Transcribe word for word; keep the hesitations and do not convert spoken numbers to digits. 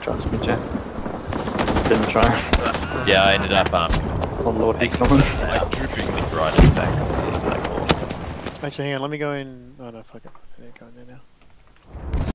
Trust me, Jack. Didn't try. Yeah, I ended up um. Oh Lord, he comes. Like dripping with riders back on the black wall. Actually, hang on, let me go in. Oh no, fuck it. I need to go in there now.